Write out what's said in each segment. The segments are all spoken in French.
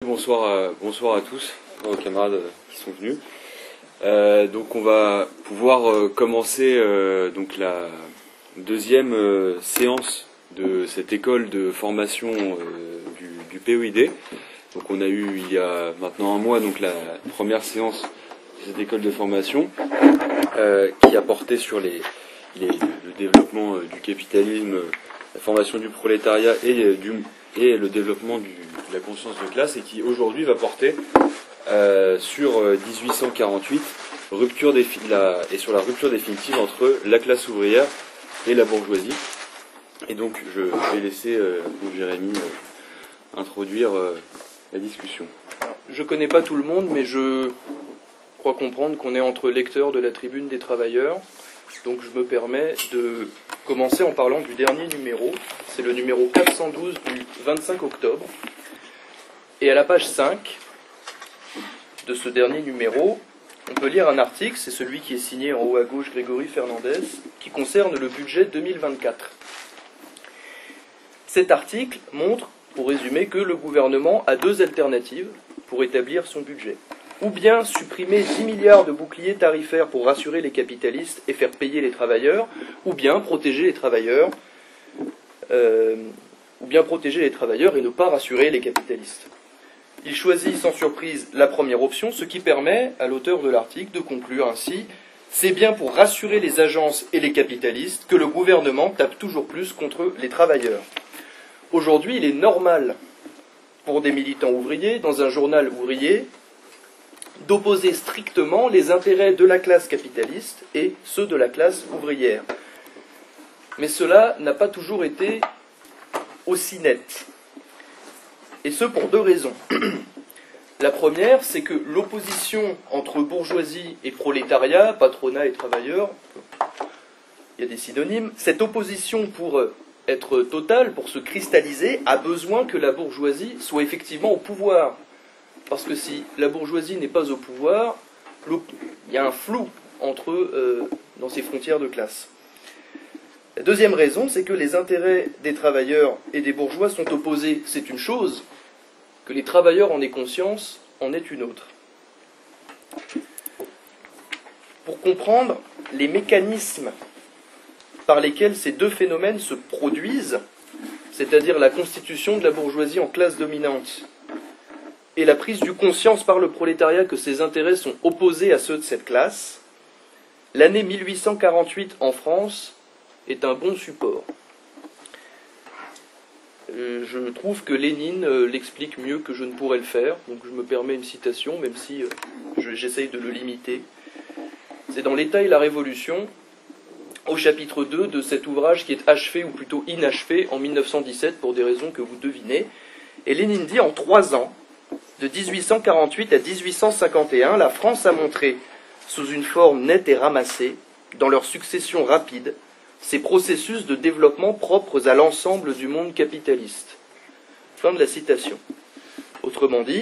bonsoir à tous, aux camarades qui sont venus. Donc on va pouvoir commencer donc la deuxième séance de cette école de formation du PEID. Donc on a eu il y a maintenant un mois donc la première séance de cette école de formation qui a porté sur le développement du capitalisme, la formation du prolétariat et le développement de la conscience de classe, et qui aujourd'hui va porter sur 1848 et sur la rupture définitive entre la classe ouvrière et la bourgeoisie. Et donc je vais laisser Jérémy introduire la discussion. Je connais pas tout le monde, mais je crois comprendre qu'on est entre lecteurs de la Tribune des Travailleurs. Donc je me permets de commencer en parlant du dernier numéro. C'est le numéro 412 du 25 octobre. Et à la page 5 de ce dernier numéro, on peut lire un article, c'est celui qui est signé en haut à gauche, Grégory Fernandez, qui concerne le budget 2024. Cet article montre, pour résumer, que le gouvernement a deux alternatives pour établir son budget. Ou bien supprimer 10 milliards de boucliers tarifaires pour rassurer les capitalistes et faire payer les travailleurs, ou bien protéger les travailleurs, et ne pas rassurer les capitalistes. Il choisit sans surprise la première option, ce qui permet à l'auteur de l'article de conclure ainsi: c'est bien pour rassurer les agences et les capitalistes que le gouvernement tape toujours plus contre les travailleurs. Aujourd'hui, il est normal pour des militants ouvriers, dans un journal ouvrier, d'opposer strictement les intérêts de la classe capitaliste et ceux de la classe ouvrière. Mais cela n'a pas toujours été aussi net. Et ce pour deux raisons. La première, c'est que l'opposition entre bourgeoisie et prolétariat, patronat et travailleurs, il y a des synonymes, cette opposition pour être totale, pour se cristalliser, a besoin que la bourgeoisie soit effectivement au pouvoir. Parce que si la bourgeoisie n'est pas au pouvoir, il y a un flou dans ces frontières de classe. La deuxième raison, c'est que les intérêts des travailleurs et des bourgeois sont opposés. C'est une chose, que les travailleurs en aient conscience en est une autre. Pour comprendre les mécanismes par lesquels ces deux phénomènes se produisent, c'est-à-dire la constitution de la bourgeoisie en classe dominante et la prise du conscience par le prolétariat que ses intérêts sont opposés à ceux de cette classe, l'année 1848 en France est un bon support. Je trouve que Lénine l'explique mieux que je ne pourrais le faire, donc je me permets une citation, même si j'essaye de le limiter. C'est dans l'État et la Révolution, au chapitre 2 de cet ouvrage qui est achevé, ou plutôt inachevé, en 1917, pour des raisons que vous devinez. Et Lénine dit: en 3 ans, de 1848 à 1851, la France a montré, sous une forme nette et ramassée, dans leur succession rapide, ces processus de développement propres à l'ensemble du monde capitaliste. Fin de la citation. Autrement dit,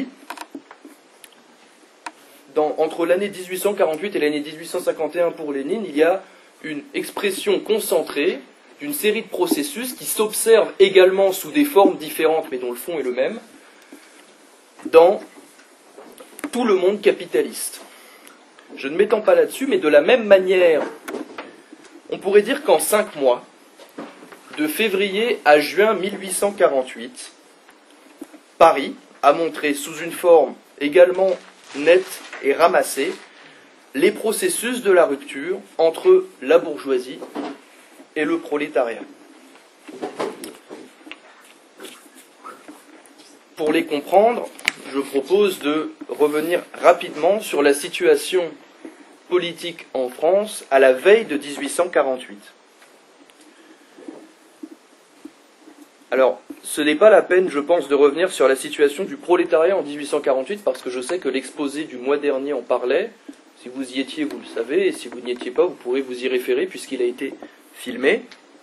entre l'année 1848 et l'année 1851 pour Lénine, il y a une expression concentrée d'une série de processus qui s'observent également sous des formes différentes, mais dont le fond est le même, dans tout le monde capitaliste. Je ne m'étends pas là-dessus, mais de la même manière, on pourrait dire qu'en 5 mois, de février à juin 1848, Paris a montré sous une forme également nette et ramassée les processus de la rupture entre la bourgeoisie et le prolétariat. Pour les comprendre, je propose de revenir rapidement sur la situation politique en France à la veille de 1848. Alors, ce n'est pas la peine, je pense, de revenir sur la situation du prolétariat en 1848, parce que je sais que l'exposé du mois dernier en parlait. Si vous y étiez, vous le savez, et si vous n'y étiez pas, vous pourrez vous y référer, puisqu'il a été filmé.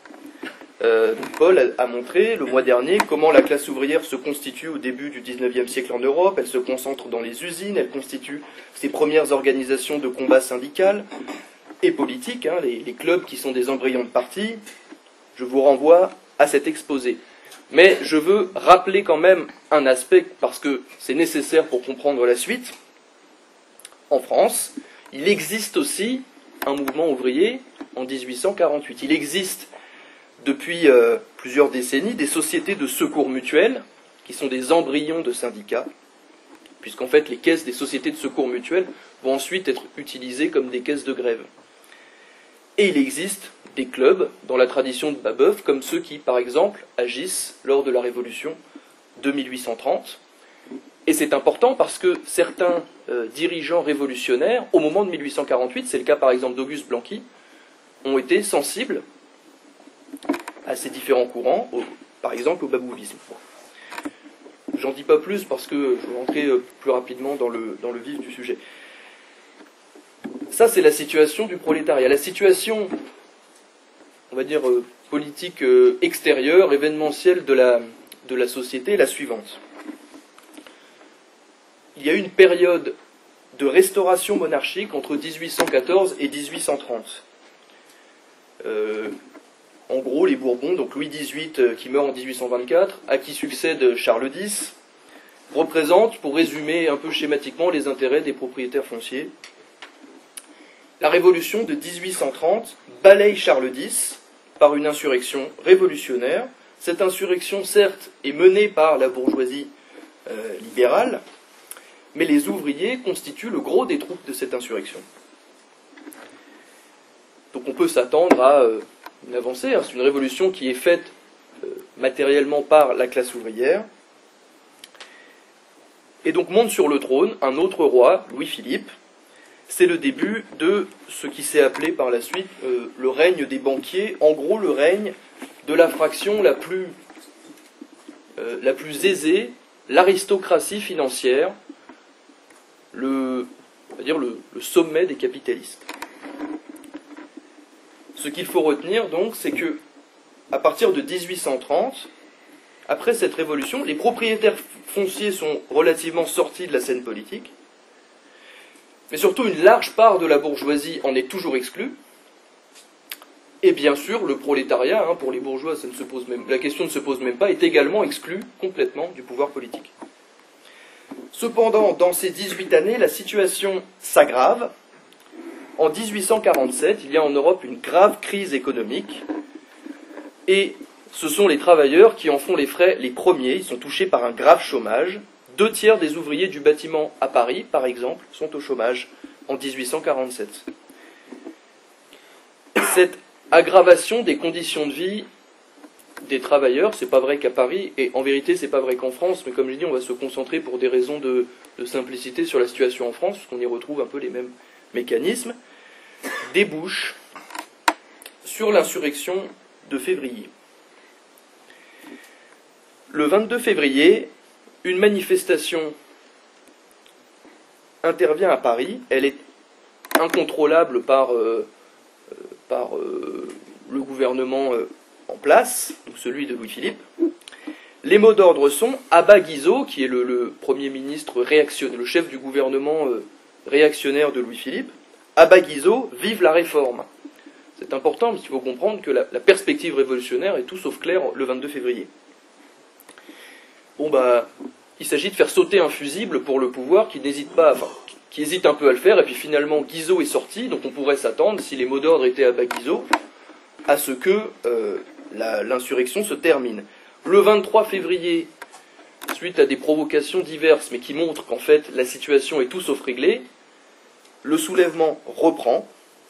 Paul a montré le mois dernier comment la classe ouvrière se constitue au début du XIXe siècle en Europe. Elle se concentre dans les usines, elle constitue ses premières organisations de combat syndical et politique, les clubs qui sont des embryons de partis. Je vous renvoie à cet exposé. Mais je veux rappeler quand même un aspect, parce que c'est nécessaire pour comprendre la suite. En France, il existe aussi un mouvement ouvrier en 1848. Il existe depuis plusieurs décennies des sociétés de secours mutuels, qui sont des embryons de syndicats, puisqu'en fait les caisses des sociétés de secours mutuels vont ensuite être utilisées comme des caisses de grève. Et il existe des clubs dans la tradition de Babeuf, comme ceux qui, par exemple, agissent lors de la Révolution de 1830. Et c'est important parce que certains dirigeants révolutionnaires, au moment de 1848, c'est le cas par exemple d'Auguste Blanqui, ont été sensibles à ces différents courants, par exemple au babouvisme. J'en dis pas plus parce que je vais rentrer plus rapidement dans le vif du sujet. Ça, c'est la situation du prolétariat. La situation, on va dire, politique extérieure, événementielle de la société est la suivante. Il y a eu une période de restauration monarchique entre 1814 et 1830. En gros, les Bourbons, donc Louis XVIII qui meurt en 1824, à qui succède Charles X, représentent, pour résumer un peu schématiquement, les intérêts des propriétaires fonciers. La révolution de 1830 balaye Charles X par une insurrection révolutionnaire. Cette insurrection, certes, est menée par la bourgeoisie libérale, mais les ouvriers constituent le gros des troupes de cette insurrection. Donc on peut s'attendre à une avancée, c'est une révolution qui est faite matériellement par la classe ouvrière. Et donc monte sur le trône un autre roi, Louis-Philippe. C'est le début de ce qui s'est appelé par la suite le règne des banquiers, en gros le règne de la fraction la plus aisée, l'aristocratie financière, on va dire le sommet des capitalistes. Ce qu'il faut retenir donc, c'est que à partir de 1830, après cette révolution, les propriétaires fonciers sont relativement sortis de la scène politique, mais surtout une large part de la bourgeoisie en est toujours exclue, et bien sûr le prolétariat, pour les bourgeois, la question ne se pose même pas, est également exclu complètement du pouvoir politique. Cependant, dans ces 18 années, la situation s'aggrave. En 1847, il y a en Europe une grave crise économique, et ce sont les travailleurs qui en font les frais les premiers. Ils sont touchés par un grave chômage. 2/3 des ouvriers du bâtiment à Paris, par exemple, sont au chômage en 1847. Cette aggravation des conditions de vie des travailleurs, c'est pas vrai qu'à Paris, et en vérité c'est pas vrai qu'en France, mais comme je dis, on va se concentrer pour des raisons de simplicité sur la situation en France, parce qu'on y retrouve un peu les mêmes mécanismes, débouche sur l'insurrection de février. Le 22 février, une manifestation intervient à Paris. Elle est incontrôlable par le gouvernement en place, donc celui de Louis-Philippe. Les mots d'ordre sont « Abat Guizot », qui est le Premier ministre réactionnaire, le chef du gouvernement réactionnaire de Louis-Philippe. « Abat Guizot, vive la réforme ». C'est important parce qu'il faut comprendre que la perspective révolutionnaire est tout sauf claire le 22 février. Il s'agit de faire sauter un fusible pour le pouvoir qui hésite un peu à le faire, et puis finalement Guizot est sorti, donc on pourrait s'attendre, si les mots d'ordre étaient à bas Guizot, à ce que l'insurrection se termine. Le 23 février, suite à des provocations diverses, mais qui montrent qu'en fait la situation est tout sauf réglée, le soulèvement reprend,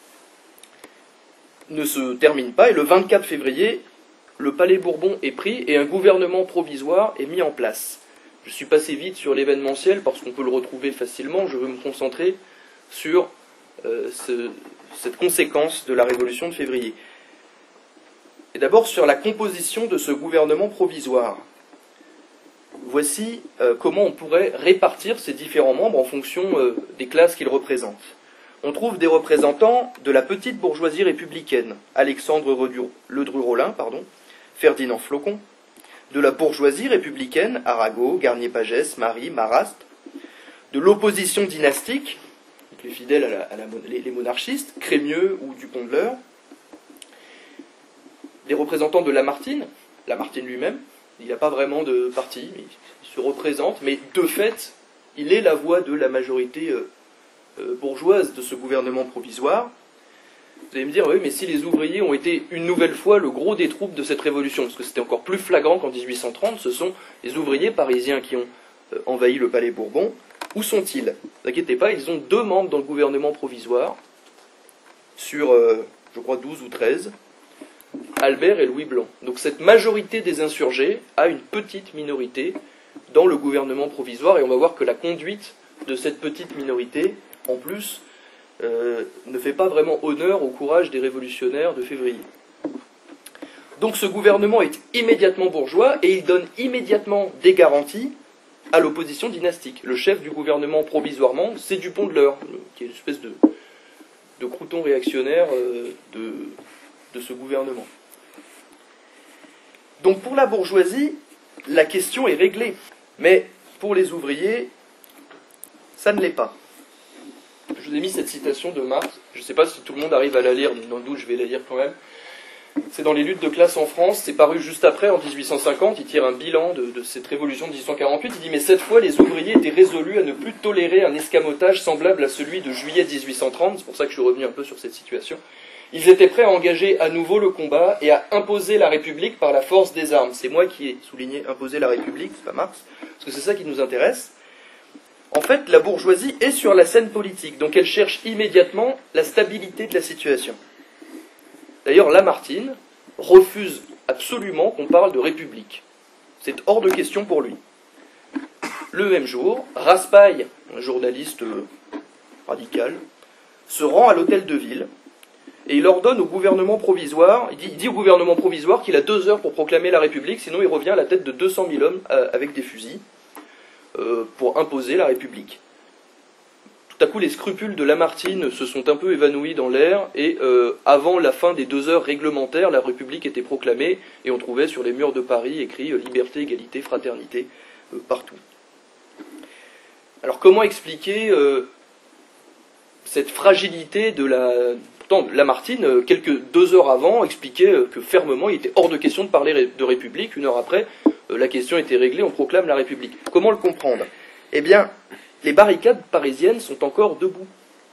ne se termine pas, et le 24 février, le palais Bourbon est pris et un gouvernement provisoire est mis en place. Je suis passé vite sur l'événementiel parce qu'on peut le retrouver facilement. Je veux me concentrer sur cette conséquence de la révolution de février. Et d'abord sur la composition de ce gouvernement provisoire. Voici comment on pourrait répartir ces différents membres en fonction des classes qu'ils représentent. On trouve des représentants de la petite bourgeoisie républicaine, Alexandre Ledru-Rollin, Ferdinand Flocon, de la bourgeoisie républicaine, Arago, Garnier-Pagès, Marie, Marrast, de l'opposition dynastique, les fidèles les monarchistes, Crémieux ou Dupont de l'Eure, des représentants de Lamartine lui-même, Il n'a pas vraiment de parti, il se représente, mais de fait, il est la voix de la majorité bourgeoise de ce gouvernement provisoire. Vous allez me dire, oui, mais si les ouvriers ont été une nouvelle fois le gros des troupes de cette révolution, parce que c'était encore plus flagrant qu'en 1830, ce sont les ouvriers parisiens qui ont envahi le palais Bourbon. Où sont-ils? Ne vous inquiétez pas, ils ont 2 membres dans le gouvernement provisoire, sur, je crois, 12 ou 13, Albert et Louis Blanc. Donc cette majorité des insurgés a une petite minorité dans le gouvernement provisoire, et on va voir que la conduite de cette petite minorité, en plus, ne fait pas vraiment honneur au courage des révolutionnaires de février. Donc ce gouvernement est immédiatement bourgeois et il donne immédiatement des garanties à l'opposition dynastique. Le chef du gouvernement provisoirement, c'est Dupont de l'Eure, qui est une espèce de crouton réactionnaire de ce gouvernement. Donc pour la bourgeoisie, la question est réglée, mais pour les ouvriers, ça ne l'est pas. Je vous ai mis cette citation de Marx, je ne sais pas si tout le monde arrive à la lire, dans le doute je vais la lire quand même. C'est dans les luttes de classe en France, c'est paru juste après, en 1850, il tire un bilan de cette révolution de 1848, il dit « Mais cette fois, les ouvriers étaient résolus à ne plus tolérer un escamotage semblable à celui de juillet 1830, c'est pour ça que je suis revenu un peu sur cette situation. Ils étaient prêts à engager à nouveau le combat et à imposer la République par la force des armes. » C'est moi qui ai souligné « imposer la République », c'est pas Marx, parce que c'est ça qui nous intéresse. En fait, la bourgeoisie est sur la scène politique, donc elle cherche immédiatement la stabilité de la situation. D'ailleurs, Lamartine refuse absolument qu'on parle de république. C'est hors de question pour lui. Le même jour, Raspail, un journaliste radical, se rend à l'hôtel de ville et il ordonne au gouvernement provisoire, il dit au gouvernement provisoire qu'il a 2 heures pour proclamer la République, sinon il revient à la tête de 200 000 hommes avec des fusils pour imposer la République. Tout à coup, les scrupules de Lamartine se sont un peu évanouis dans l'air, et avant la fin des 2 heures réglementaires, la République était proclamée, et on trouvait sur les murs de Paris écrit « Liberté, égalité, fraternité » partout. Alors comment expliquer cette fragilité de la... Pourtant, Lamartine, 2 heures avant, expliquait que fermement, il était hors de question de parler de République. 1 heure après, la question était réglée, on proclame la République. Comment le comprendre? Eh bien, les barricades parisiennes sont encore debout.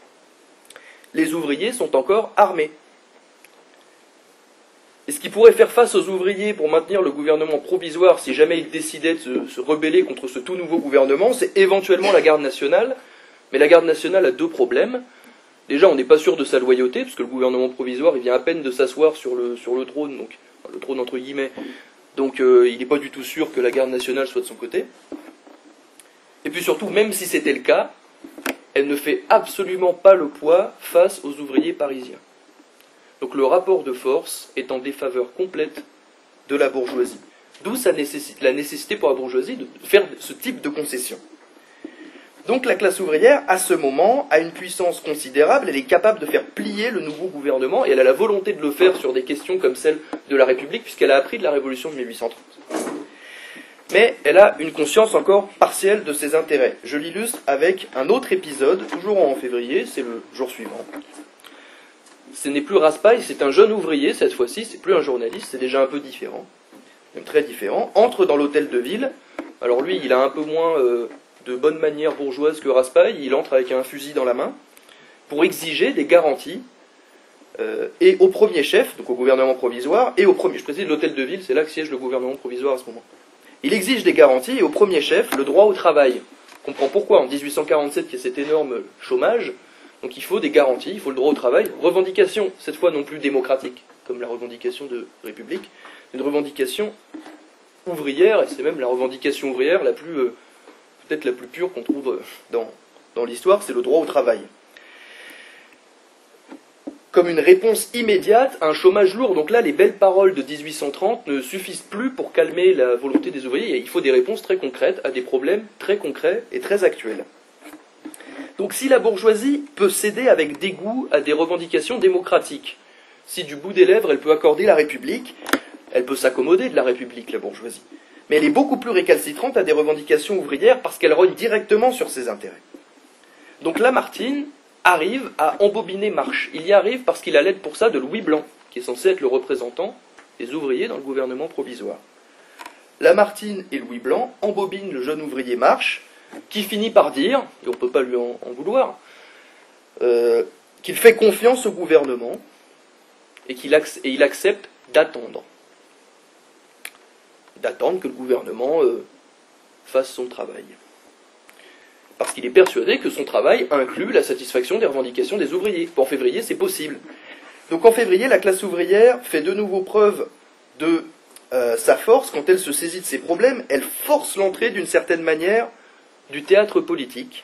Les ouvriers sont encore armés. Et ce qui pourrait faire face aux ouvriers pour maintenir le gouvernement provisoire si jamais ils décidaient de se rebeller contre ce tout nouveau gouvernement, c'est éventuellement la garde nationale. Mais la garde nationale a 2 problèmes. Déjà, on n'est pas sûr de sa loyauté, parce que le gouvernement provisoire, il vient à peine de s'asseoir sur le trône, donc le trône entre guillemets. Donc il n'est pas du tout sûr que la garde nationale soit de son côté. Et puis surtout, même si c'était le cas, elle ne fait absolument pas le poids face aux ouvriers parisiens. Donc le rapport de force est en défaveur complète de la bourgeoisie. D'où la nécessité pour la bourgeoisie de faire ce type de concession. Donc la classe ouvrière, à ce moment, a une puissance considérable, elle est capable de faire plier le nouveau gouvernement, et elle a la volonté de le faire sur des questions comme celle de la République, puisqu'elle a appris de la Révolution de 1830. Mais elle a une conscience encore partielle de ses intérêts. Je l'illustre avec un autre épisode, toujours en février, c'est le jour suivant. Ce n'est plus Raspail, c'est un jeune ouvrier, cette fois-ci, c'est plus un journaliste, c'est déjà un peu différent, même très différent, entre dans l'hôtel de ville. Alors lui, il a un peu moins de bonne manière bourgeoise que Raspail, il entre avec un fusil dans la main, pour exiger des garanties, et au premier chef, donc au gouvernement provisoire, et au premier, je précise l'hôtel de ville, c'est là que siège le gouvernement provisoire à ce moment. Il exige des garanties, et au premier chef, le droit au travail. On comprend pourquoi, en 1847, il y a cet énorme chômage, donc il faut des garanties, il faut le droit au travail. Revendication, cette fois non plus démocratique, comme la revendication de République, une revendication ouvrière, et c'est même la revendication ouvrière la plus, peut-être la plus pure qu'on trouve dans l'histoire, c'est le droit au travail. Comme une réponse immédiate à un chômage lourd. Donc là, les belles paroles de 1830 ne suffisent plus pour calmer la volonté des ouvriers. Il faut des réponses très concrètes à des problèmes très concrets et très actuels. Donc si la bourgeoisie peut céder avec dégoût à des revendications démocratiques, si du bout des lèvres elle peut accorder la République, elle peut s'accommoder de la République, la bourgeoisie. Mais elle est beaucoup plus récalcitrante à des revendications ouvrières parce qu'elle rogne directement sur ses intérêts. Donc Lamartine arrive à embobiner Marx. Il y arrive parce qu'il a l'aide pour ça de Louis Blanc, qui est censé être le représentant des ouvriers dans le gouvernement provisoire. Lamartine et Louis Blanc embobinent le jeune ouvrier Marche, qui finit par dire, et on ne peut pas lui en vouloir, qu'il fait confiance au gouvernement et il accepte d'attendre. D'attendre que le gouvernement fasse son travail. Parce qu'il est persuadé que son travail inclut la satisfaction des revendications des ouvriers. En février, c'est possible. Donc en février, la classe ouvrière fait de nouveau preuve de sa force quand elle se saisit de ses problèmes. Elle force l'entrée d'une certaine manière du théâtre politique.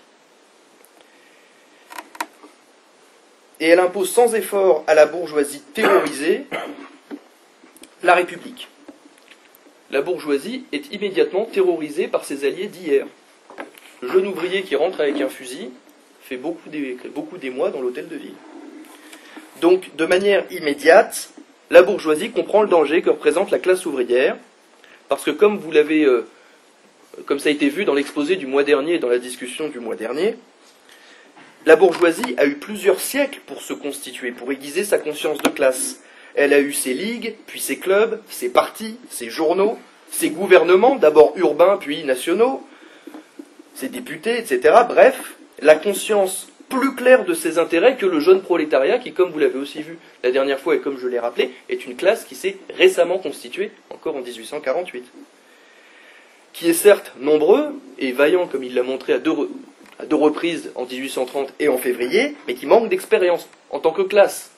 Et elle impose sans effort à la bourgeoisie terrorisée la République. La bourgeoisie est immédiatement terrorisée par ses alliés d'hier. Le jeune ouvrier qui rentre avec un fusil fait beaucoup d'émoi dans l'hôtel de ville. Donc, de manière immédiate, la bourgeoisie comprend le danger que représente la classe ouvrière, parce que comme ça a été vu dans l'exposé du mois dernier et dans la discussion du mois dernier, la bourgeoisie a eu plusieurs siècles pour se constituer, pour aiguiser sa conscience de classe. Elle a eu ses ligues, puis ses clubs, ses partis, ses journaux, ses gouvernements, d'abord urbains puis nationaux, ses députés, etc. Bref, la conscience plus claire de ses intérêts que le jeune prolétariat qui, comme vous l'avez aussi vu la dernière fois et comme je l'ai rappelé, est une classe qui s'est récemment constituée, encore en 1848. Qui est certes nombreux et vaillant comme il l'a montré à deux reprises en 1830 et en février, mais qui manque d'expérience en tant que classe.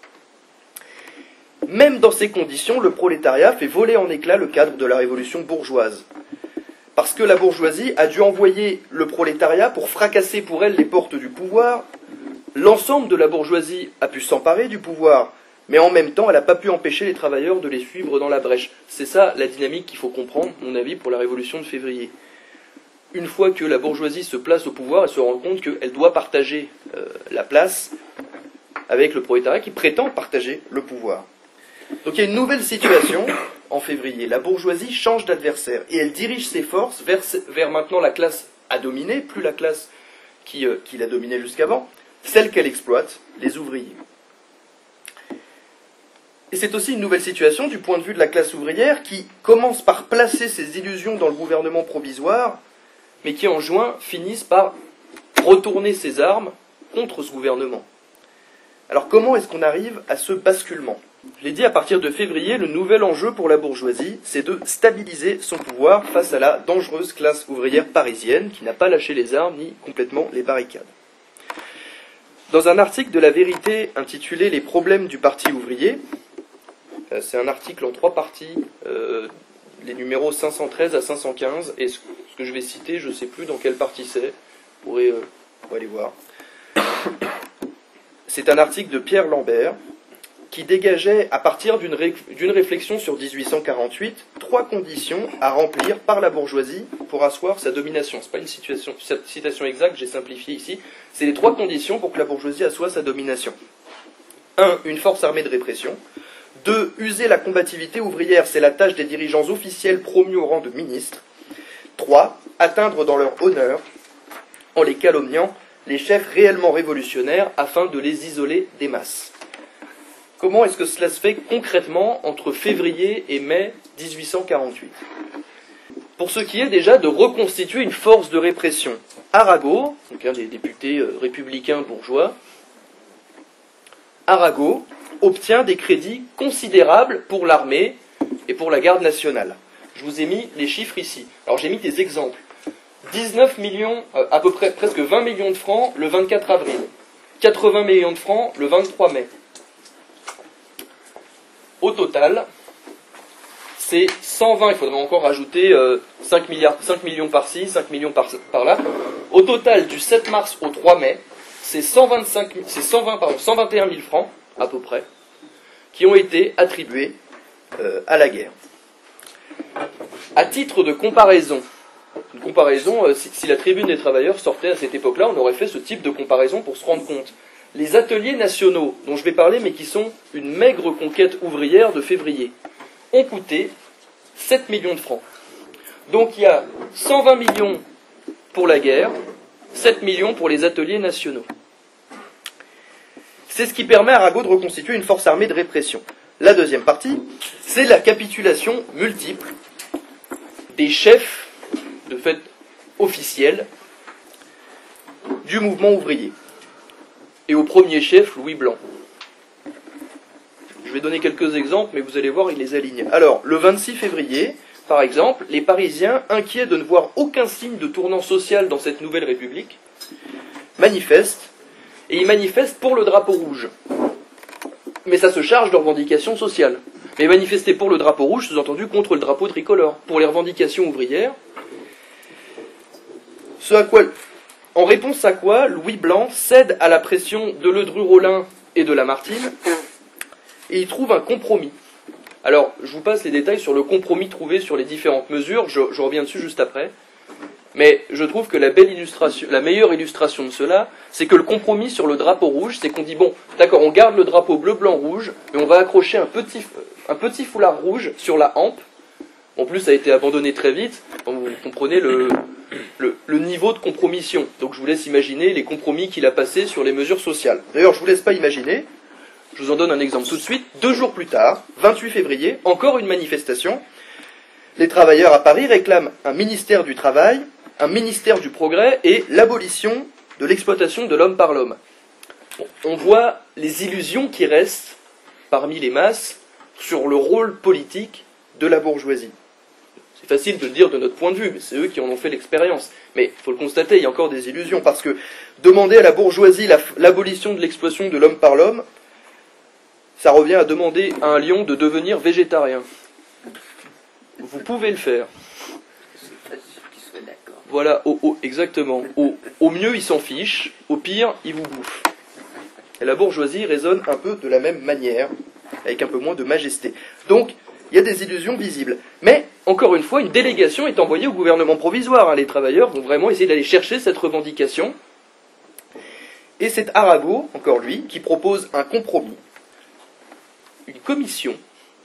Même dans ces conditions, le prolétariat fait voler en éclats le cadre de la révolution bourgeoise. Parce que la bourgeoisie a dû envoyer le prolétariat pour fracasser pour elle les portes du pouvoir. L'ensemble de la bourgeoisie a pu s'emparer du pouvoir, mais en même temps, elle n'a pas pu empêcher les travailleurs de les suivre dans la brèche. C'est ça la dynamique qu'il faut comprendre, à mon avis, pour la révolution de février. Une fois que la bourgeoisie se place au pouvoir, elle se rend compte qu'elle doit partager la place avec le prolétariat qui prétend partager le pouvoir. Donc il y a une nouvelle situation en février. La bourgeoisie change d'adversaire et elle dirige ses forces vers maintenant la classe à dominer, plus la classe qui la dominait jusqu'avant, celle qu'elle exploite, les ouvriers. Et c'est aussi une nouvelle situation du point de vue de la classe ouvrière qui commence par placer ses illusions dans le gouvernement provisoire, mais qui en juin finissent par retourner ses armes contre ce gouvernement. Alors comment est-ce qu'on arrive à ce basculement ? Je l'ai dit, à partir de février, le nouvel enjeu pour la bourgeoisie, c'est de stabiliser son pouvoir face à la dangereuse classe ouvrière parisienne qui n'a pas lâché les armes ni complètement les barricades. Dans un article de La Vérité intitulé « Les problèmes du Parti ouvrier », c'est un article en 3 parties, les numéros 513 à 515, et ce que je vais citer, je ne sais plus dans quelle partie c'est, vous pourrez aller voir. C'est un article de Pierre Lambert, qui dégageait, à partir d'une réflexion sur 1848, 3 conditions à remplir par la bourgeoisie pour asseoir sa domination. Ce n'est pas une citation exacte, j'ai simplifié ici. C'est les 3 conditions pour que la bourgeoisie assoie sa domination. 1. Une force armée de répression. 2. User la combativité ouvrière, c'est la tâche des dirigeants officiels promus au rang de ministres. 3. Atteindre dans leur honneur, en les calomniant, les chefs réellement révolutionnaires afin de les isoler des masses. Comment est-ce que cela se fait concrètement entre février et mai 1848 ? Pour ce qui est déjà de reconstituer une force de répression, Arago, donc un des députés républicains bourgeois, Arago obtient des crédits considérables pour l'armée et pour la garde nationale. Je vous ai mis les chiffres ici. Alors j'ai mis des exemples. 19 millions, à peu près presque 20 millions de francs le 24 avril, 80 millions de francs le 23 mai. Au total, c'est 120, il faudrait encore rajouter 5 millions par-ci, 5 millions par-là. Au total, du 7 mars au 3 mai, c'est 121 000 francs, à peu près, qui ont été attribués à la guerre. À titre de comparaison, si la tribune des travailleurs sortait à cette époque-là, on aurait fait ce type de comparaison pour se rendre compte. Les ateliers nationaux, dont je vais parler, mais qui sont une maigre conquête ouvrière de février, ont coûté 7 millions de francs. Donc il y a 120 millions pour la guerre, 7 millions pour les ateliers nationaux. C'est ce qui permet à Arago de reconstituer une force armée de répression. La deuxième partie, c'est la capitulation multiple des chefs, de fait officiels, du mouvement ouvrier. Et au premier chef, Louis Blanc. Je vais donner quelques exemples, mais vous allez voir, il les aligne. Alors, le 26 février, par exemple, les Parisiens, inquiets de ne voir aucun signe de tournant social dans cette nouvelle République, manifestent, et ils manifestent pour le drapeau rouge. Mais ça se charge de revendications sociales. Mais manifester pour le drapeau rouge, sous-entendu contre le drapeau tricolore, pour les revendications ouvrières. En réponse à quoi, Louis Blanc cède à la pression de Ledru-Rollin et de Lamartine, et il trouve un compromis. Alors, je vous passe les détails sur le compromis trouvé sur les différentes mesures, je reviens dessus juste après. Mais je trouve que la meilleure illustration de cela, c'est que le compromis sur le drapeau rouge, c'est qu'on dit, bon, d'accord, on garde le drapeau bleu, blanc, rouge, mais on va accrocher un petit foulard rouge sur la hampe. En plus, ça a été abandonné très vite, donc vous comprenez le niveau de compromission. Donc je vous laisse imaginer les compromis qu'il a passés sur les mesures sociales. D'ailleurs, je ne vous laisse pas imaginer, je vous en donne un exemple tout de suite. 2 jours plus tard, 28 février, encore une manifestation. Les travailleurs à Paris réclament un ministère du Travail, un ministère du Progrès et l'abolition de l'exploitation de l'homme par l'homme. On voit les illusions qui restent parmi les masses sur le rôle politique de la bourgeoisie. C'est facile de le dire de notre point de vue, mais c'est eux qui en ont fait l'expérience. Mais il faut le constater, il y a encore des illusions, parce que demander à la bourgeoisie l'abolition de l'exploitation de l'homme par l'homme, ça revient à demander à un lion de devenir végétarien. Vous pouvez le faire. Voilà, exactement. Au mieux, il s'en fiche, au pire, il vous bouffe. Et la bourgeoisie raisonne un peu de la même manière, avec un peu moins de majesté. Donc, il y a des illusions visibles. Mais, encore une fois, une délégation est envoyée au gouvernement provisoire. Les travailleurs vont vraiment essayer d'aller chercher cette revendication. Et c'est Arago, encore lui, qui propose un compromis. Une commission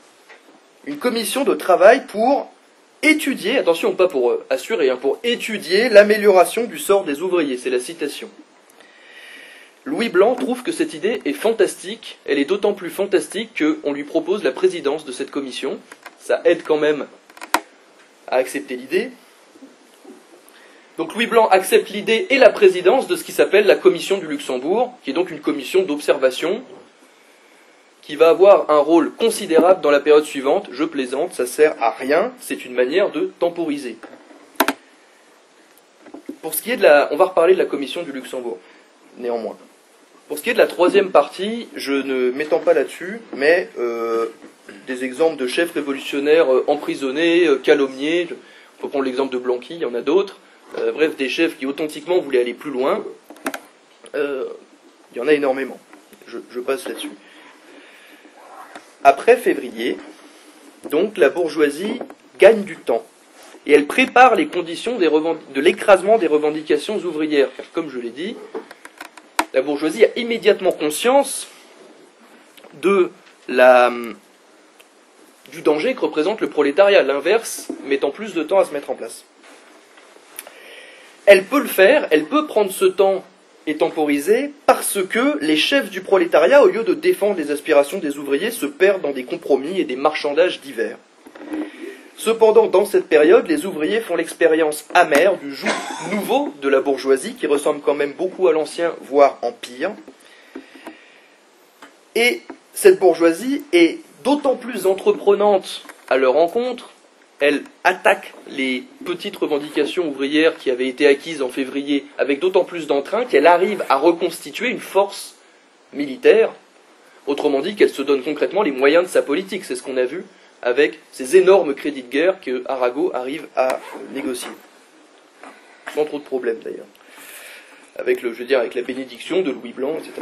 de travail pour étudier, attention, pas pour assurer, pour étudier l'amélioration du sort des ouvriers, c'est la citation. Louis Blanc trouve que cette idée est fantastique, elle est d'autant plus fantastique qu'on lui propose la présidence de cette commission, ça aide quand même à accepter l'idée. Donc Louis Blanc accepte l'idée et la présidence de ce qui s'appelle la commission du Luxembourg, qui est donc une commission d'observation, qui va avoir un rôle considérable dans la période suivante. Je plaisante, ça sert à rien, c'est une manière de temporiser. Pour ce qui est on va reparler de la commission du Luxembourg, néanmoins. Pour ce qui est de la troisième partie, je ne m'étends pas là-dessus, mais des exemples de chefs révolutionnaires emprisonnés, calomniés, on peut prendre l'exemple de Blanqui, il y en a d'autres, bref, des chefs qui authentiquement voulaient aller plus loin, il y en a énormément, je passe là-dessus. Après février, donc, la bourgeoisie gagne du temps. Et elle prépare les conditions de l'écrasement des revendications ouvrières. Car, comme je l'ai dit, la bourgeoisie a immédiatement conscience du danger que représente le prolétariat. L'inverse mettant plus de temps à se mettre en place. Elle peut le faire, elle peut prendre ce temps et temporiser parce que les chefs du prolétariat, au lieu de défendre les aspirations des ouvriers, se perdent dans des compromis et des marchandages divers. Cependant, dans cette période, les ouvriers font l'expérience amère du joug nouveau de la bourgeoisie, qui ressemble quand même beaucoup à l'ancien, voire en pire. Et cette bourgeoisie est d'autant plus entreprenante à leur encontre, elle attaque les petites revendications ouvrières qui avaient été acquises en février avec d'autant plus d'entrain qu'elle arrive à reconstituer une force militaire, autrement dit qu'elle se donne concrètement les moyens de sa politique. C'est ce qu'on a vu avec ces énormes crédits de guerre que Arago arrive à négocier. Sans trop de problèmes d'ailleurs. Avec la bénédiction de Louis Blanc, etc.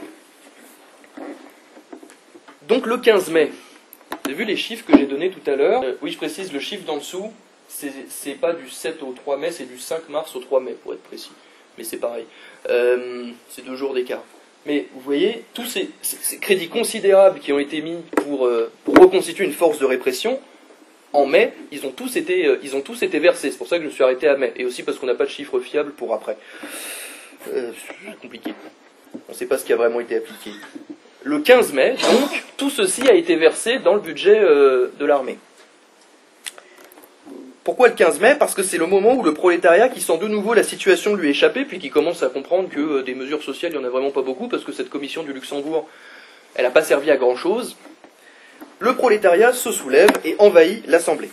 Donc le 15 mai, vous avez vu les chiffres que j'ai donnés tout à l'heure. Oui, je précise, le chiffre d'en dessous, c'est pas du 7 au 3 mai, c'est du 5 mars au 3 mai, pour être précis. Mais c'est pareil. C'est 2 jours d'écart. Mais vous voyez, tous ces crédits considérables qui ont été mis pour reconstituer une force de répression, en mai, ils ont tous été versés. C'est pour ça que je me suis arrêté à mai. Et aussi parce qu'on n'a pas de chiffres fiables pour après. C'est compliqué. On ne sait pas ce qui a vraiment été appliqué. Le 15 mai, donc, tout ceci a été versé dans le budget de l'armée. Pourquoi le 15 mai? Parce que c'est le moment où le prolétariat, qui sent de nouveau la situation lui échapper, puis qui commence à comprendre que des mesures sociales, il n'y en a vraiment pas beaucoup, parce que cette commission du Luxembourg, elle n'a pas servi à grand-chose, le prolétariat se soulève et envahit l'Assemblée.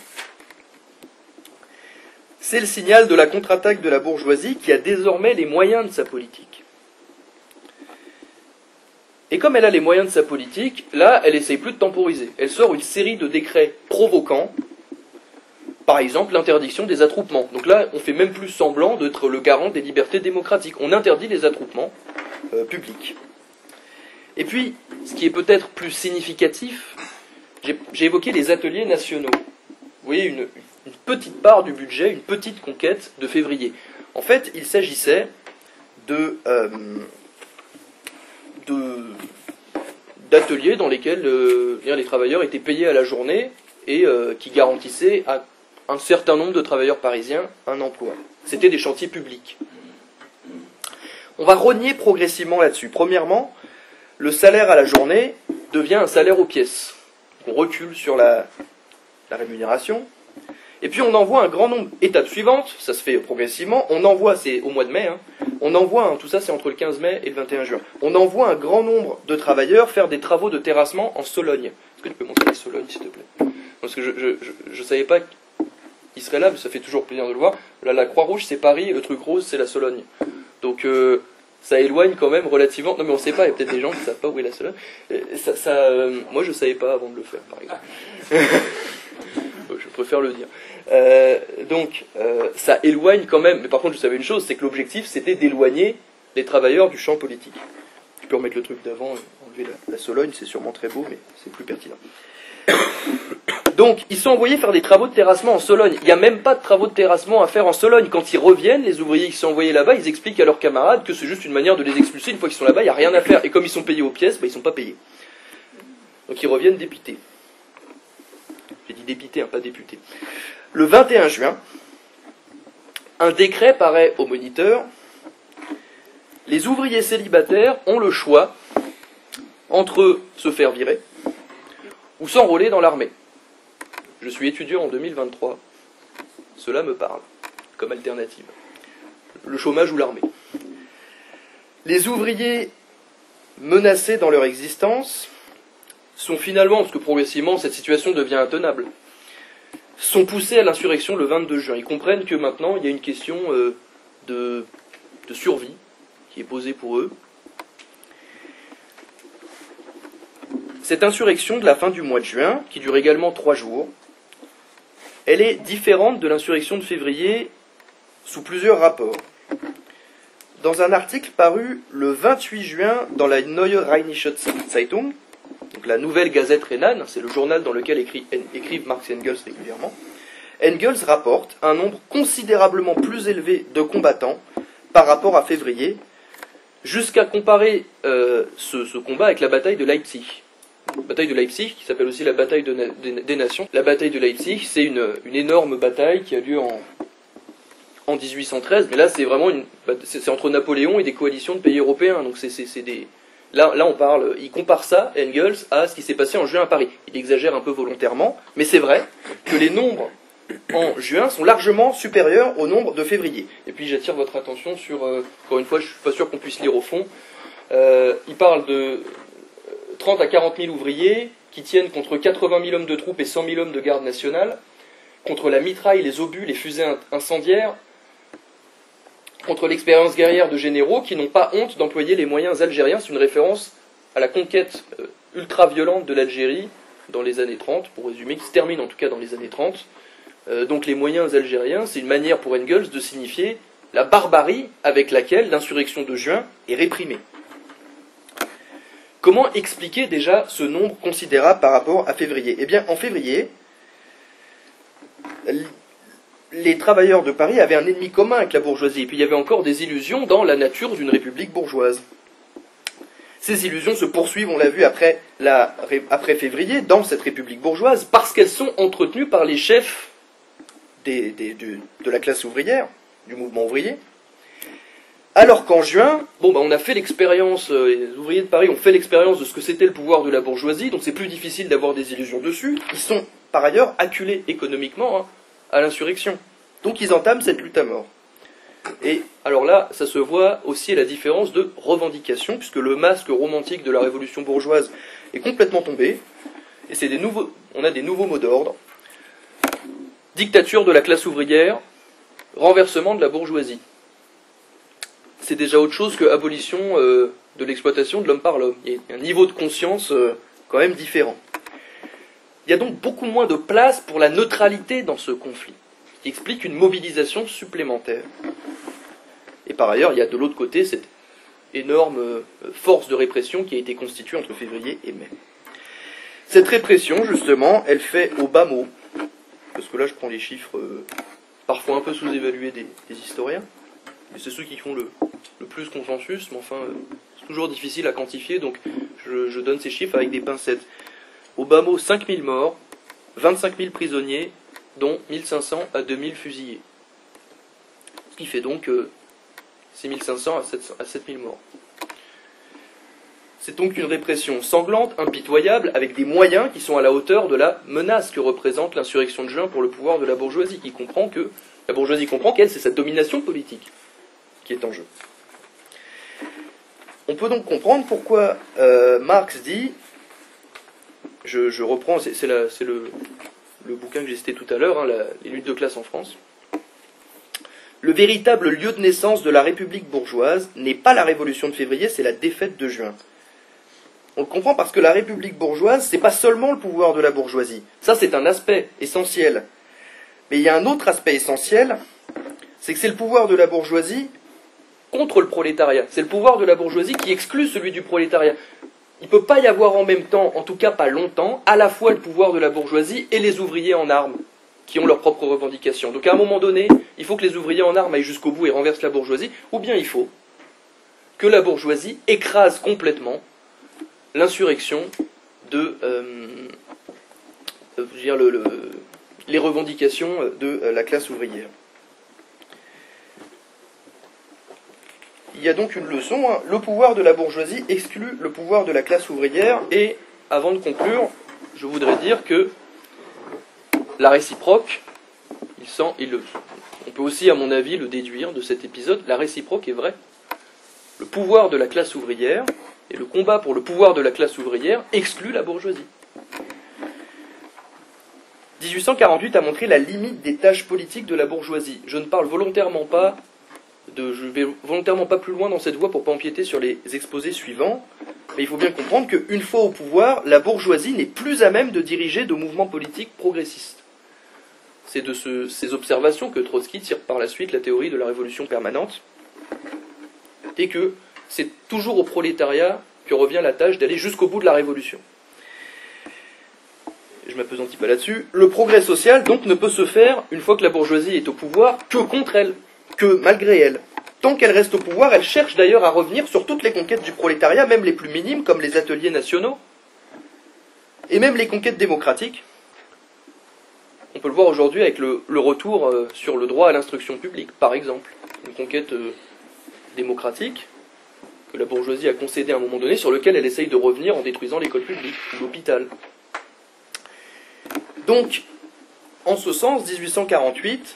C'est le signal de la contre-attaque de la bourgeoisie qui a désormais les moyens de sa politique. Et comme elle a les moyens de sa politique, là, elle essaye plus de temporiser. Elle sort une série de décrets provoquants, par exemple l'interdiction des attroupements. Donc là, on fait même plus semblant d'être le garant des libertés démocratiques. On interdit les attroupements publics. Et puis, ce qui est peut-être plus significatif, j'ai évoqué les ateliers nationaux. Vous voyez, une petite part du budget, une petite conquête de février. En fait, il s'agissait d'ateliers dans lesquels les travailleurs étaient payés à la journée et qui garantissaient à un certain nombre de travailleurs parisiens un emploi. C'était des chantiers publics. On va rogner progressivement là-dessus. Premièrement, le salaire à la journée devient un salaire aux pièces. On recule sur la rémunération. Et puis on envoie un grand nombre, étape suivante, ça se fait progressivement, on envoie, c'est au mois de mai, on envoie, tout ça c'est entre le 15 mai et le 21 juin, on envoie un grand nombre de travailleurs faire des travaux de terrassement en Sologne. Est-ce que tu peux montrer la Sologne, s'il te plaît? Parce que je savais pas qu'il serait là, mais ça fait toujours plaisir de le voir. Là, la Croix-Rouge c'est Paris, le truc rose c'est la Sologne. Donc ça éloigne quand même relativement. Non mais on sait pas, il y a peut-être des gens qui ne savent pas où est la Sologne. Moi je savais pas avant de le faire, par exemple. Je préfère le dire. Donc, ça éloigne quand même. Mais par contre, je savais une chose, c'est que l'objectif, c'était d'éloigner les travailleurs du champ politique. Tu peux remettre le truc d'avant, enlever la Sologne, c'est sûrement très beau, mais c'est plus pertinent. Donc, ils sont envoyés faire des travaux de terrassement en Sologne. Il n'y a même pas de travaux de terrassement à faire en Sologne. Quand ils reviennent, les ouvriers qui sont envoyés là-bas, ils expliquent à leurs camarades que c'est juste une manière de les expulser. Une fois qu'ils sont là-bas, il n'y a rien à faire. Et comme ils sont payés aux pièces, ils ne sont pas payés. Donc, ils reviennent dépités. J'ai dit dépité, pas député. Le 21 juin, un décret paraît au Moniteur. Les ouvriers célibataires ont le choix entre se faire virer ou s'enrôler dans l'armée. Je suis étudiant en 2023. Cela me parle comme alternative. Le chômage ou l'armée. Les ouvriers menacés dans leur existence sont finalement, parce que progressivement cette situation devient intenable, sont poussés à l'insurrection le 22 juin. Ils comprennent que maintenant il y a une question de survie qui est posée pour eux. Cette insurrection de la fin du mois de juin, qui dure également 3 jours, elle est différente de l'insurrection de février sous plusieurs rapports. Dans un article paru le 28 juin dans la Neue Rheinische Zeitung, donc la Nouvelle Gazette rhénane, c'est le journal dans lequel écrivent Marx et Engels régulièrement, Engels rapporte un nombre considérablement plus élevé de combattants par rapport à février, jusqu'à comparer ce combat avec la bataille de Leipzig. La bataille de Leipzig, qui s'appelle aussi la bataille des nations. La bataille de Leipzig, c'est une énorme bataille qui a lieu en 1813, mais là c'est vraiment c'est entre Napoléon et des coalitions de pays européens, donc c'est des... Là, on parle, il compare ça, Engels, à ce qui s'est passé en juin à Paris. Il exagère un peu volontairement, mais c'est vrai que les nombres en juin sont largement supérieurs au nombre de février. Et puis j'attire votre attention sur, encore une fois, je ne suis pas sûr qu'on puisse lire au fond, il parle de 30 à 40 000 ouvriers qui tiennent contre 80 000 hommes de troupes et 100 000 hommes de garde nationale, contre la mitraille, les obus, les fusées incendiaires, contre l'expérience guerrière de généraux qui n'ont pas honte d'employer les moyens algériens. C'est une référence à la conquête ultra-violente de l'Algérie dans les années 30, pour résumer, qui se termine en tout cas dans les années 30. Donc les moyens algériens, c'est une manière pour Engels de signifier la barbarie avec laquelle l'insurrection de juin est réprimée. Comment expliquer déjà ce nombre considérable par rapport à février? Eh bien, en février, les travailleurs de Paris avaient un ennemi commun avec la bourgeoisie, et puis il y avait encore des illusions dans la nature d'une république bourgeoise. Ces illusions se poursuivent, on l'a vu, après février, dans cette république bourgeoise, parce qu'elles sont entretenues par les chefs de la classe ouvrière, du mouvement ouvrier. Alors qu'en juin, on a fait l'expérience, les ouvriers de Paris ont fait l'expérience de ce que c'était le pouvoir de la bourgeoisie, donc c'est plus difficile d'avoir des illusions dessus. Ils sont par ailleurs acculés économiquement, à l'insurrection. Donc ils entament cette lutte à mort. Et alors là, ça se voit aussi à la différence de revendication, puisque le masque romantique de la révolution bourgeoise est complètement tombé, et on a des nouveaux mots d'ordre. Dictature de la classe ouvrière, renversement de la bourgeoisie. C'est déjà autre chose que abolition de l'exploitation de l'homme par l'homme. Il y a un niveau de conscience quand même différent. Il y a donc beaucoup moins de place pour la neutralité dans ce conflit, ce qui explique une mobilisation supplémentaire. Et par ailleurs, il y a de l'autre côté cette énorme force de répression qui a été constituée entre février et mai. Cette répression, justement, elle fait au bas mot, parce que là je prends les chiffres parfois un peu sous-évalués des historiens, mais c'est ceux qui font le plus consensus, mais enfin c'est toujours difficile à quantifier, donc je donne ces chiffres avec des pincettes. Au bas mot, 5000 morts, 25 000 prisonniers, dont 1500 à 2000 fusillés. Ce qui fait donc 6500 à 7000 morts. C'est donc une répression sanglante, impitoyable, avec des moyens qui sont à la hauteur de la menace que représente l'insurrection de juin pour le pouvoir de la bourgeoisie, la bourgeoisie comprend qu'elle, c'est sa domination politique qui est en jeu. On peut donc comprendre pourquoi Marx dit, je reprends, c'est le bouquin que j'ai cité tout à l'heure, les luttes de classe en France. Le véritable lieu de naissance de la République bourgeoise n'est pas la Révolution de février, c'est la défaite de juin. On le comprend parce que la République bourgeoise, c'est pas seulement le pouvoir de la bourgeoisie. Ça, c'est un aspect essentiel. Mais il y a un autre aspect essentiel, c'est que c'est le pouvoir de la bourgeoisie contre le prolétariat. C'est le pouvoir de la bourgeoisie qui exclut celui du prolétariat. Il ne peut pas y avoir en même temps, en tout cas pas longtemps, à la fois le pouvoir de la bourgeoisie et les ouvriers en armes, qui ont leurs propres revendications. Donc à un moment donné, il faut que les ouvriers en armes aillent jusqu'au bout et renversent la bourgeoisie, ou bien il faut que la bourgeoisie écrase complètement l'insurrection de les revendications de la classe ouvrière. Il y a donc une leçon, le pouvoir de la bourgeoisie exclut le pouvoir de la classe ouvrière, et avant de conclure, je voudrais dire que la réciproque, on peut aussi, à mon avis, le déduire de cet épisode, la réciproque est vraie. Le pouvoir de la classe ouvrière et le combat pour le pouvoir de la classe ouvrière exclut la bourgeoisie. 1848 a montré la limite des tâches politiques de la bourgeoisie. Je vais volontairement pas plus loin dans cette voie pour ne pas empiéter sur les exposés suivants, mais il faut bien comprendre qu'une fois au pouvoir, la bourgeoisie n'est plus à même de diriger de mouvements politiques progressistes. C'est de ces observations que Trotsky tire par la suite la théorie de la révolution permanente, et que c'est toujours au prolétariat que revient la tâche d'aller jusqu'au bout de la révolution. Je m'appesantis pas là-dessus. Le progrès social, donc, ne peut se faire, une fois que la bourgeoisie est au pouvoir, que contre elle, que malgré elle. Tant qu'elle reste au pouvoir, elle cherche d'ailleurs à revenir sur toutes les conquêtes du prolétariat, même les plus minimes, comme les ateliers nationaux, et même les conquêtes démocratiques. On peut le voir aujourd'hui avec le retour sur le droit à l'instruction publique, par exemple. Une conquête démocratique que la bourgeoisie a concédée à un moment donné, sur lequel elle essaye de revenir en détruisant l'école publique, l'hôpital. Donc, en ce sens, 1848,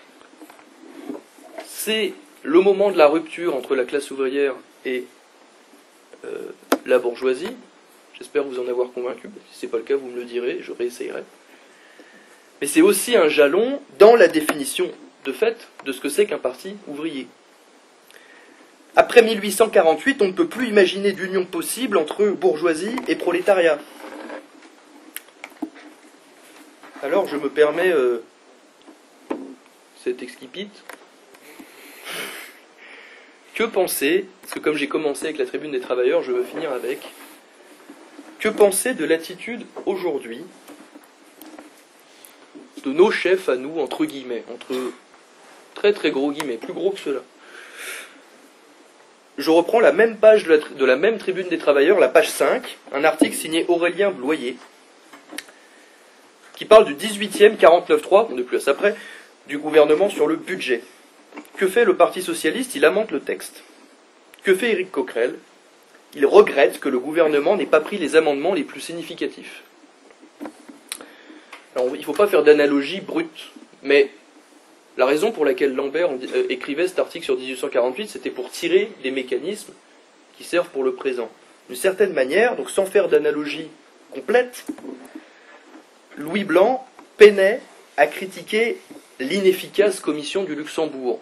c'est le moment de la rupture entre la classe ouvrière et la bourgeoisie. J'espère vous en avoir convaincu. Si ce n'est pas le cas, vous me le direz, je réessayerai. Mais c'est aussi un jalon dans la définition de fait de ce que c'est qu'un parti ouvrier. Après 1848, on ne peut plus imaginer d'union possible entre bourgeoisie et prolétariat. Alors je me permets cet excipit. Que penser, parce que comme j'ai commencé avec la tribune des travailleurs, je veux finir avec, que penser de l'attitude aujourd'hui de nos chefs à nous, entre guillemets, entre très très gros guillemets, plus gros que cela. Je reprends la même page de la même tribune des travailleurs, la page 5, un article signé Aurélien Bloyer, qui parle du 18e 49.3, on n'est plus à ça près, du gouvernement sur le budget. Que fait le Parti socialiste? Il amende le texte. Que fait Éric Coquerel? Il regrette que le gouvernement n'ait pas pris les amendements les plus significatifs. Alors, il ne faut pas faire d'analogie brute, Mais la raison pour laquelle Lambert écrivait cet article sur 1848, c'était pour tirer des mécanismes qui servent pour le présent. D'une certaine manière, donc sans faire d'analogie complète, Louis Blanc peinait à critiquer l'inefficace commission du Luxembourg,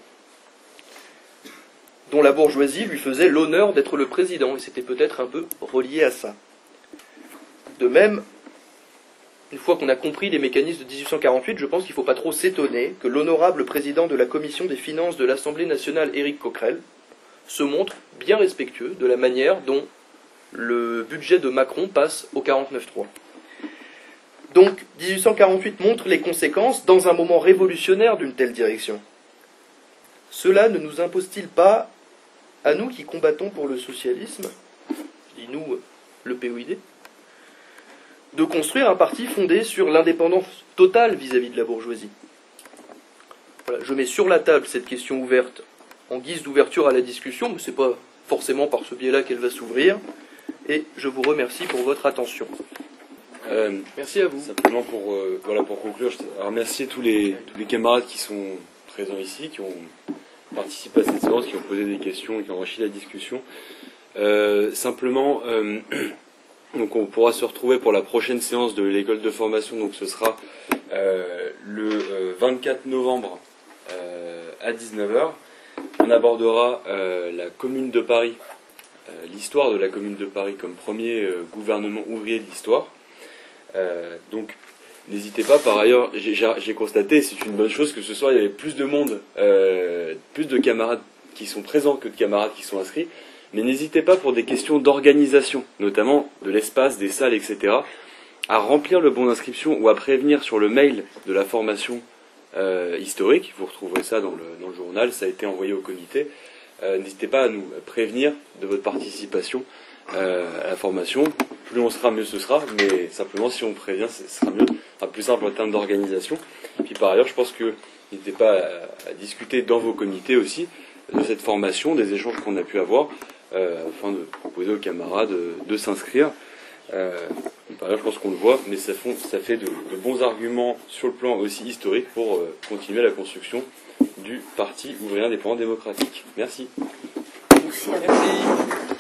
dont la bourgeoisie lui faisait l'honneur d'être le président, et c'était peut-être un peu relié à ça. De même, une fois qu'on a compris les mécanismes de 1848, je pense qu'il ne faut pas trop s'étonner que l'honorable président de la commission des finances de l'Assemblée nationale, Éric Coquerel, se montre bien respectueux de la manière dont le budget de Macron passe au 49.3. Donc, 1848 montre les conséquences dans un moment révolutionnaire d'une telle direction. Cela ne nous impose-t-il pas, à nous qui combattons pour le socialisme, je dis nous, le POID, de construire un parti fondé sur l'indépendance totale vis-à-vis de la bourgeoisie? Voilà, je mets sur la table cette question ouverte en guise d'ouverture à la discussion, mais ce n'est pas forcément par ce biais-là qu'elle va s'ouvrir, et je vous remercie pour votre attention. Merci à vous. Simplement pour conclure, je remercie tous les camarades qui sont présents ici, qui ont participé à cette séance, qui ont posé des questions et qui ont enrichi la discussion. Donc on pourra se retrouver pour la prochaine séance de l'école de formation, donc ce sera le 24 novembre à 19h. On abordera la Commune de Paris, l'histoire de la Commune de Paris comme premier gouvernement ouvrier de l'histoire. Donc n'hésitez pas, par ailleurs, j'ai constaté, c'est une bonne chose, que ce soir il y avait plus de monde, plus de camarades qui sont présents que de camarades qui sont inscrits. Mais n'hésitez pas pour des questions d'organisation, notamment de l'espace, des salles, etc., à remplir le bon d'inscription ou à prévenir sur le mail de la formation historique. Vous retrouverez ça dans le journal, ça a été envoyé au comité. N'hésitez pas à nous prévenir de votre participation à la formation. Plus on sera, mieux ce sera, mais simplement si on prévient, ce sera mieux, ce sera plus simple en termes d'organisation. Et puis par ailleurs, je pense que n'hésitez pas à discuter dans vos comités aussi de cette formation, des échanges qu'on a pu avoir, afin de proposer aux camarades de s'inscrire. Par ailleurs, je pense qu'on le voit, mais ça fait de bons arguments sur le plan aussi historique pour continuer la construction du Parti ouvrier indépendant démocratique. Merci. Merci.